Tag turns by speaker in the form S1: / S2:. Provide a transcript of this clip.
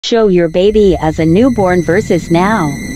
S1: Show your baby as a newborn versus now.